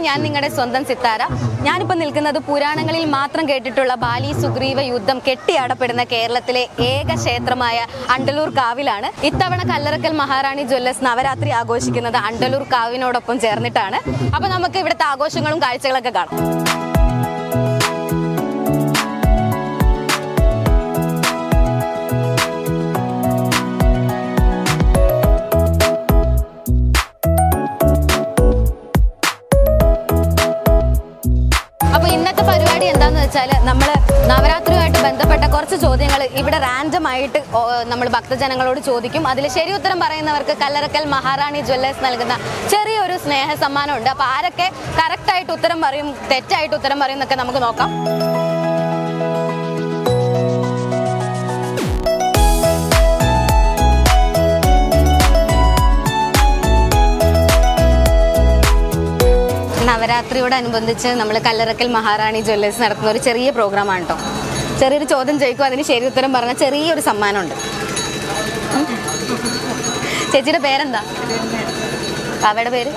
ഞാൻ നിങ്ങളുടെ സ്വന്തം സിത്താര. ഞാനിപ്പോൾ നിൽക്കുന്നത് പുരാണങ്ങളിൽ മാത്രം കേട്ടിട്ടുള്ള ബാലി സുഗ്രീവ യുദ്ധം കെട്ടിയാടപ്പെടുന്ന കേരളത്തിലെ ഏക ക്ഷേത്രമായ അണ്ടലൂർ കാവിലാണ്. ഇത്തവണ കല്ലറക്കൽ മഹാറാണി ജ്വല്ലേഴ്സ് നവരാത്രി ആഘോഷിക്കുന്നത് അണ്ടലൂർ കാവിനോടൊപ്പം ചേർന്നിട്ടാണ്. അപ്പോൾ നമുക്ക് ഇവിടുത്തെ ആഘോഷങ്ങളും കാഴ്ചകളൊക്കെ കാണാം. നമ്മൾ നവരാത്രിയുമായിട്ട് ബന്ധപ്പെട്ട കുറച്ച് ചോദ്യങ്ങൾ ഇവിടെ റാൻഡം ആയിട്ട് നമ്മൾ ഭക്തജനങ്ങളോട് ചോദിക്കും. അതിൽ ശരി ഉത്തരം പറയുന്നവർക്ക് കല്ലറക്കൽ മഹാറാണി ജ്വല്ലേഴ്സ് നൽകുന്ന ചെറിയൊരു സ്നേഹ സമ്മാനമുണ്ട്. അപ്പോൾ ആരൊക്കെ കറക്റ്റായിട്ട് ഉത്തരം പറയും, തെറ്റായിട്ട് ഉത്തരം പറയും എന്നൊക്കെ നമുക്ക് നോക്കാം. നവരാത്രിയോടനുബന്ധിച്ച് നമ്മൾ കല്ലറക്കൽ മഹാറാണി ജ്വല്ലേഴ്സ് നടത്തുന്ന ഒരു ചെറിയ പ്രോഗ്രാമാണ് കേട്ടോ. ചെറിയൊരു ചോദ്യം ചോദിക്കും, അതിന് ശരി ഉത്തരം പറഞ്ഞ ചെറിയൊരു സമ്മാനമുണ്ട്. ചേച്ചിയുടെ പേരെന്താ? അവയുടെ പേര്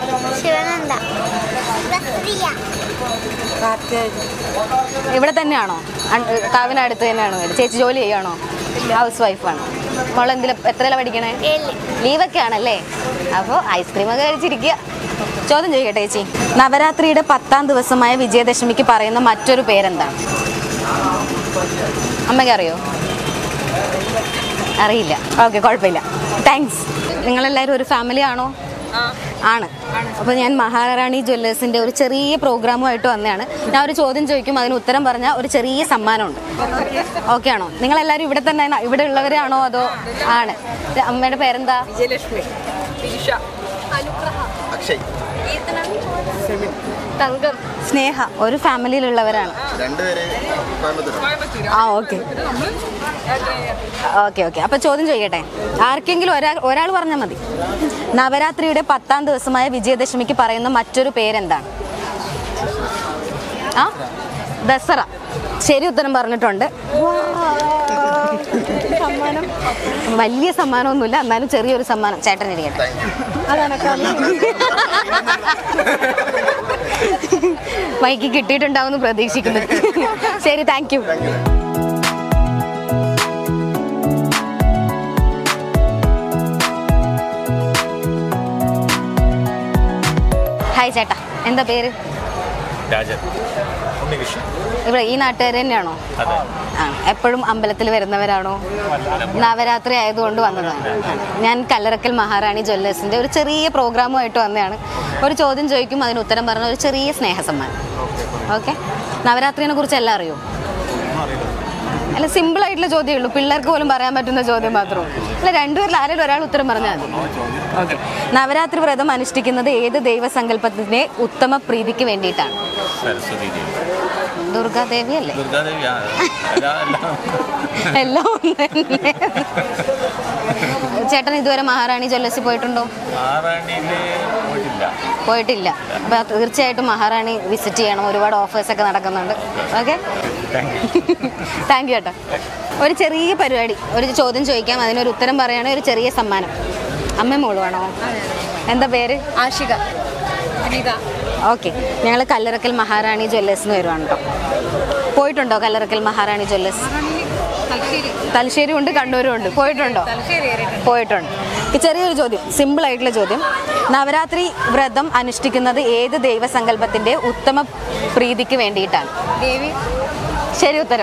ഇവിടെ തന്നെയാണോ? കാവിനടുത്ത് തന്നെയാണോ വീട്? ചേച്ചി ജോലി ചെയ്യാണോ? ഹൗസ് വൈഫാണ്. മോളെന്തിലും എത്രയില പഠിക്കണേ? ലീവൊക്കെ ആണല്ലേ? അപ്പോൾ ഐസ്ക്രീമൊക്കെ കഴിച്ചിരിക്കുക. ചോദ്യം ചോദിക്കട്ടെ ചേച്ചി, നവരാത്രിയുടെ 10ാം ദിവസമായ വിജയദശമിക്ക് പറയുന്ന മറ്റൊരു പേരെന്താണ്? അമ്മയ്ക്ക് അറിയോ? അറിയില്ല. ഓക്കെ, കുഴപ്പമില്ല. താങ്ക്സ്. നിങ്ങളെല്ലാവരും ഒരു ഫാമിലി ആണോ? ആണ്. അപ്പോൾ ഞാൻ മഹാറാണി ജ്വല്ലേഴ്സിൻ്റെ ഒരു ചെറിയ പ്രോഗ്രാമുമായിട്ട് വന്നതാണ്. ഞാൻ ഒരു ചോദ്യം ചോദിക്കും, അതിന് ഉത്തരം പറഞ്ഞാൽ ഒരു ചെറിയ സമ്മാനമുണ്ട്. ഓക്കെ ആണോ? നിങ്ങളെല്ലാവരും ഇവിടെ തന്നെ ഇവിടെ ഉള്ളവരാണോ അതോ? ആണ്. അമ്മയുടെ പേരെന്താ? വിജയലക്ഷ്മി, തങ്കം, സ്നേഹ. ഒരു ഫാമിലിയിലുള്ളവരാണ്. ആ ഓക്കെ ഓക്കെ ഓക്കെ. അപ്പോൾ ചോദ്യം ചോദിക്കട്ടെ, ആർക്കെങ്കിലും ഒരാൾ പറഞ്ഞാൽ മതി. നവരാത്രിയുടെ 10ാം ദിവസമായ വിജയദശമിക്ക് പറയുന്ന മറ്റൊരു പേരെന്താണ്? ആ, ദസറ. ശരി ഉത്തരം പറഞ്ഞിട്ടുണ്ട്. സമ്മാനം വലിയ സമ്മാനമൊന്നുമില്ല, എന്നാലും ചെറിയൊരു സമ്മാനം ചേട്ടനിരിക്കട്ടെ. മൈക്ക് കിട്ടിയിട്ടുണ്ടാവുമെന്ന് പ്രതീക്ഷിക്കുന്നു. ശരി, താങ്ക് യു. ഹായ് ചേട്ടാ, എന്താ പേര്? ഇവിടെ ഈ നാട്ടുകാർ തന്നെയാണോ? ആ, എപ്പോഴും അമ്പലത്തിൽ വരുന്നവരാണോ? നവരാത്രി ആയതുകൊണ്ട് വന്നതാണ്. ഞാൻ കല്ലറക്കൽ മഹാറാണി ജ്വല്ലേഴ്സിൻ്റെ ഒരു ചെറിയ പ്രോഗ്രാമുമായിട്ട് വന്നതാണ്. ഒരു ചോദ്യം ചോദിക്കും, അതിന് ഉത്തരം പറഞ്ഞ ഒരു ചെറിയ സ്നേഹ സമ്മാനം. ഓക്കെ. നവരാത്രിനെ കുറിച്ച് എല്ലാം അറിയോ? അല്ല, സിമ്പിളായിട്ടുള്ള ചോദ്യമേ ഉള്ളൂ. പിള്ളേർക്ക് പോലും പറയാൻ പറ്റുന്ന ചോദ്യം മാത്രമേ. അല്ല, രണ്ടുപേരിൽ ആരെങ്കിലും ഒരാൾ ഉത്തരം പറഞ്ഞാൽ മതി. ഓക്കെ. നവരാത്രി വ്രതം അനുഷ്ഠിക്കുന്നത് ഏത് ദൈവസങ്കല്പത്തിൻ്റെ ഉത്തമ പ്രീതിക്ക് വേണ്ടിയിട്ടാണ്? ദുർഗാദേവി അല്ലേ? എല്ലാം ചേട്ടൻ ഇതുവരെ മഹാറാണി ജ്വല്ലേഴ്സിൽ പോയിട്ടുണ്ടോ? പോയിട്ടില്ല. അപ്പോൾ തീർച്ചയായിട്ടും മഹാറാണി വിസിറ്റ് ചെയ്യണം. ഒരുപാട് ഓഫേഴ്സൊക്കെ നടക്കുന്നുണ്ട്. ഓക്കെ, താങ്ക് യു ചേട്ടാ. ഒരു ചെറിയ പരിപാടി, ഒരു ചോദ്യം ചോദിക്കാം, അതിനൊരു ഉത്തരം പറയുകയാണെങ്കിൽ ഒരു ചെറിയ സമ്മാനം. അമ്മ മോള് വേണോ? എന്താ പേര്? ആഷിക. ഓക്കെ. ഞങ്ങൾ കല്ലറക്കൽ മഹാറാണി ജ്വല്ലേഴ്സിന് വരുവാണ് കേട്ടോ. പോയിട്ടുണ്ടോ കല്ലറക്കൽ മഹാറാണി ജ്വല്ലേഴ്സ്? തലശ്ശേരി ഉണ്ട്, കണ്ണൂരും ഉണ്ട്. പോയിട്ടുണ്ടോ? പോയിട്ടുണ്ട്. ഈ ചെറിയൊരു ചോദ്യം, സിമ്പിളായിട്ടുള്ള ചോദ്യം. നവരാത്രി വ്രതം അനുഷ്ഠിക്കുന്നത് ഏത് ദൈവസങ്കല്പത്തിൻ്റെ ഉത്തമ പ്രീതിക്ക് വേണ്ടിയിട്ടാണ്? ദേവി. ശരി ഉത്തരം.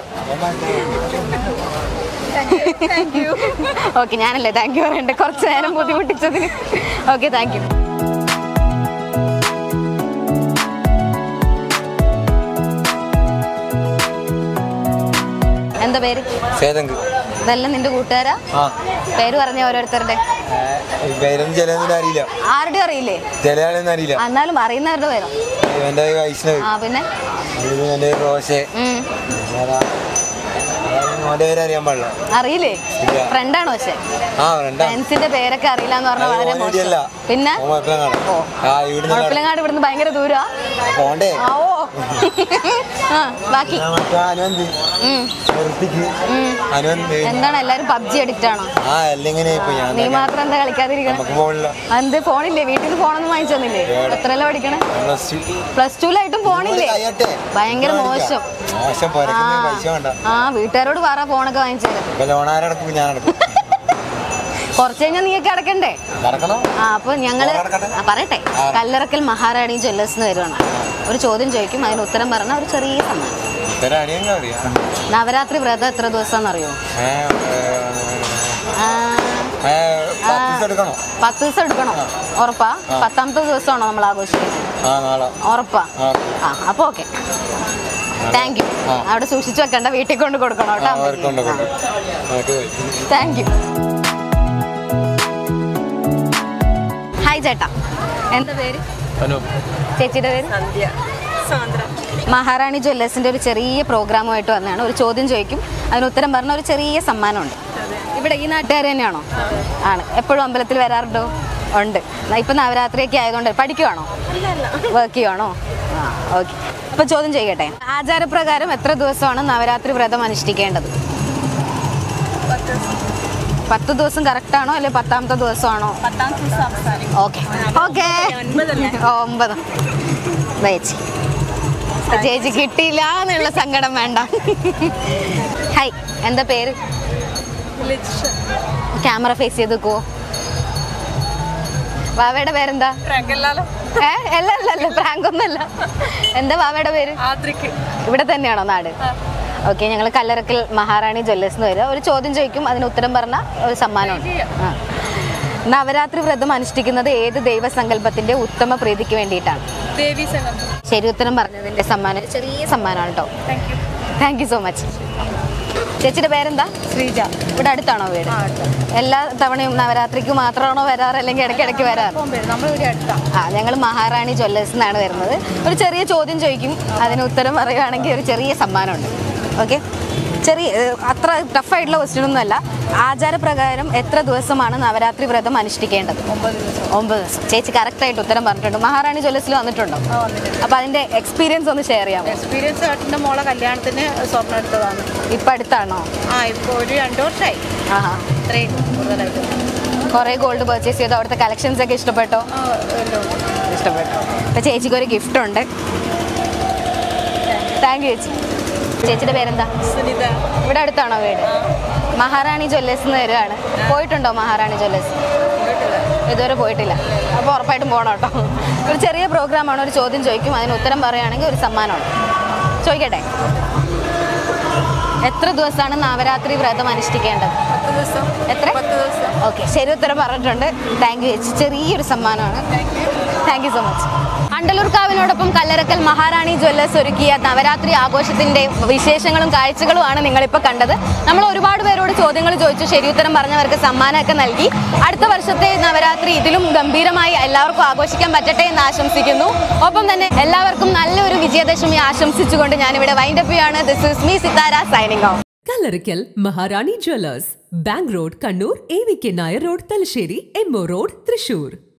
ഓക്കെ, ഞാനല്ലേ താങ്ക് യു പറയണ്ടേ, കുറച്ച് നേരം ബുദ്ധിമുട്ടിച്ചതിന്. Okay, thank you. എന്താ പേര്? ഇതെല്ലാം നിന്റെ കൂട്ടുകാരാ? പേര് പറഞ്ഞ ഓരോരുത്തരുടെ ആരുടെ അറിയില്ലേ? എന്നാലും അറിയുന്നവരുടെ പേരോ? പിന്നെ അറിയില്ലേ? ഫ്രണ്ടാണോ? പക്ഷേ ഫ്രണ്ട്സിന്റെ പേരൊക്കെ അറിയില്ല എന്ന് പറഞ്ഞാൽ വളരെ മോശം. പിന്നെ മുഴപ്പിലങ്ങാട് ഇവിടുന്ന് ഭയങ്കര ദൂരാ. ഓ ബാക്കി എന്താണ് എല്ലാരും പബ്ജി അഡിക്റ്റ് ആണോ? നീ മാത്രം എന്താ കളിക്കാതിരിക്കണം? എന്ത് ഫോണില്ലേ? വീട്ടിൽ നിന്ന് ഫോണൊന്നും വാങ്ങിച്ചോന്നില്ലേ? എത്രയല്ല പഠിക്കണേ? +2 ഫോണില്ലേ? ഭയങ്കര മോശം. വീട്ടുകാരോട് പറ ഫോണൊക്കെ വാങ്ങിച്ചത്. കുറച്ച് കഴിഞ്ഞാൽ നീയൊക്കെ അടക്കണ്ടേ? അപ്പൊ ഞങ്ങള് പറയട്ടെ, കല്ലറക്കൽ മഹാറാണി ജ്വല്ലേഴ്സിന് വരുവാണ്. ഒരു ചോദ്യം ചോദിക്കും, അതിന് ഉത്തരം പറഞ്ഞ ഒരു ചെറിയ സമ്മാനം. നവരാത്രി വ്രതം എത്ര ദിവസമാണെന്നറിയോ? 10 ദിവസം എടുക്കണോ? ഉറപ്പാ? 10ാമത്തെ ദിവസമാണോ നമ്മൾ ആഘോഷിക്കുന്നത്? ഉറപ്പാ? അപ്പൊ ഓക്കെ, താങ്ക് യു. അവിടെ സൂക്ഷിച്ചു വെക്കണ്ട, വീട്ടിൽ കൊണ്ട് കൊടുക്കണം കേട്ടോ. Thank U. ഹായ് ചേട്ടാ, എന്താ പേര്? ചേച്ചിയുടെ പേര്? മഹാറാണി ജ്വല്ലേഴ്സിന്റെ ഒരു ചെറിയ പ്രോഗ്രാമുമായിട്ട് വന്നതാണ്. ഒരു ചോദ്യം ചോദിക്കും, അതിന് ഉത്തരം പറഞ്ഞ ഒരു ചെറിയ സമ്മാനമുണ്ട്. ഇവിടെ ഈ നാട്ടുകാർ തന്നെയാണോ? ആണ്. എപ്പോഴും അമ്പലത്തിൽ വരാറുണ്ടോ? ഉണ്ട്. ഇപ്പൊ നവരാത്രിയൊക്കെ ആയതുകൊണ്ട് പഠിക്കുവാണോ? വർക്ക് ചെയ്യുവാണോ? ഓക്കെ. അപ്പൊ ചോദ്യം ചെയ്യട്ടെ, ആചാരപ്രകാരം എത്ര ദിവസമാണ് നവരാത്രി വ്രതം അനുഷ്ഠിക്കേണ്ടത്? 10 ദിവസം കറക്റ്റ് ആണോ, അല്ലെ 10ാമത്തെ ദിവസമാണോ? 10ാമത്തെ ദിവസം. Okay okay. 9. ചേച്ചി കിട്ടിയില്ല എന്നുള്ള സങ്കടം വേണ്ട. ഹായ്, എന്താ പേര്? ക്യാമറ ഫേസ് ചെയ്ത് നിൽക്കുവോ? വാവയുടെ പേരെന്താ? അല്ലല്ലോ, പ്രാങ്ക് ഒന്നല്ല. എന്താ വാവയുടെ പേര്? ഇവിടെ തന്നെയാണോ നാട്? ഓക്കെ. ഞങ്ങൾ കല്ലറക്കൽ മഹാറാണി ജ്വല്ലേഴ്സിന് വരിക. ഒരു ചോദ്യം ചോദിക്കും, അതിന് ഉത്തരം പറഞ്ഞ ഒരു സമ്മാനമുണ്ട്. നവരാത്രി വ്രതം അനുഷ്ഠിക്കുന്നത് ഏത് ദൈവസങ്കല്പത്തിന്റെ ഉത്തമ പ്രീതിക്ക് വേണ്ടിയിട്ടാണ്? ശരി ഉത്തരം പറഞ്ഞതിന്റെ സമ്മാനം, ചെറിയ സമ്മാനമാണ് കേട്ടോ. Thank you so much. ചേച്ചിയുടെ പേരെന്താ? ശ്രീജ. ഇവിടെ അടുത്താണോ വീട്? എല്ലാ തവണയും നവരാത്രിക്ക് മാത്രമാണോ വരാറ്, അല്ലെങ്കിൽ ഇടയ്ക്കിടയ്ക്ക് വരാറ്? ഞങ്ങൾ മഹാറാണി ജ്വല്ലേഴ്സിനാണ് വരുന്നത്. ഒരു ചെറിയ ചോദ്യം ചോദിക്കും, അതിന് ഉത്തരം പറയുകയാണെങ്കിൽ ഒരു ചെറിയ സമ്മാനമുണ്ട്. ഓക്കെ. ചെറിയ അത്ര ടഫായിട്ടുള്ള ക്വസ്റ്റ്യൻ ഒന്നും അല്ല. ആചാരപ്രകാരം എത്ര ദിവസമാണ് നവരാത്രി വ്രതം അനുഷ്ഠിക്കേണ്ടത്? 9 ദിവസം. ചേച്ചി കറക്റ്റായിട്ട് ഉത്തരം പറഞ്ഞിട്ടുണ്ട്. മഹാറാണി ജ്വല്ലേഴ്സിൽ വന്നിട്ടുണ്ടോ? അപ്പൊ അതിന്റെ എക്സ്പീരിയൻസ് ഒന്ന് ഷെയർ ചെയ്യാമോ? എക്സ്പീരിയൻസ് ഏട്ടൻ്റെ മോളെ കല്യാണത്തിന് സ്വർണ്ണം എടുത്തതാണ്. ഇപ്പൊ അടുത്താണോ? ഇപ്പൊ ഒരു 2 വർഷമായി. ഇത്രയും കൂടുതലായിട്ട് കുറെ ഗോൾഡ് പർച്ചേസ് ചെയ്തു. അവിടുത്തെ കളക്ഷൻസ് ഒക്കെ ഇഷ്ടപ്പെട്ടോ? ഇഷ്ടപ്പെട്ടു. അപ്പൊ ചേച്ചിക്ക് ഒരു ഗിഫ്റ്റ് ഉണ്ട്. താങ്ക് യു ചേച്ചി. ചേച്ചിയുടെ പേരെന്താ? സുനിത. ഇവിടെ അടുത്താണോ വീട്? മഹാറാണി ജ്വല്ലേഴ്സിൽ നിന്ന് വരുവാണ്. പോയിട്ടുണ്ടോ മഹാറാണി ജ്വല്ലേഴ്സ്? ഇതുവരെ പോയിട്ടില്ല. അപ്പോൾ ഉറപ്പായിട്ടും പോകണം കേട്ടോ. ഒരു ചെറിയ പ്രോഗ്രാമാണ്. ഒരു ചോദ്യം ചോദിക്കും, അതിന് ഉത്തരം പറയുകയാണെങ്കിൽ ഒരു സമ്മാനമാണ്. ചോദിക്കട്ടെ, എത്ര ദിവസമാണ് നവരാത്രി വ്രതം അനുഷ്ഠിക്കേണ്ടത്? 10 ദിവസം. എത്ര? 10 ദിവസം. ഓക്കെ, ശരി ഉത്തരം പറഞ്ഞിട്ടുണ്ട്. താങ്ക് യു ചേച്ചി. ചെറിയൊരു സമ്മാനമാണ്. Thank you so much. അണ്ടലൂർക്കാവിനോടൊപ്പം കല്ലറക്കൽ മഹാറാണി ജ്വല്ലേഴ്സ് ഒരുക്കിയ നവരാത്രി ആഘോഷത്തിന്റെ വിശേഷങ്ങളും കാഴ്ചകളുമാണ് നിങ്ങളിപ്പോൾ കണ്ടത്. നമ്മൾ ഒരുപാട് പേരോട് ചോദ്യങ്ങൾ ചോദിച്ചു, ശരിയുത്തരം പറഞ്ഞവർക്ക് സമ്മാനമൊക്കെ നൽകി. അടുത്ത വർഷത്തെ നവരാത്രി ഇതിലും ഗംഭീരമായി എല്ലാവർക്കും ആഘോഷിക്കാൻ പറ്റട്ടെ എന്ന് ആശംസിക്കുന്നു. ഒപ്പം തന്നെ എല്ലാവർക്കും നല്ലൊരു വിജയദശമി ആശംസിച്ചുകൊണ്ട് ഞാനിവിടെ വൈൻഡപ്പ് ചെയ്യാണ്. This is me Sithara signing off. Kallarackal Maharani Jewellers, Bank Road, Kannur, AVK Nair Road, Talasheri, MO Road, Thrissur.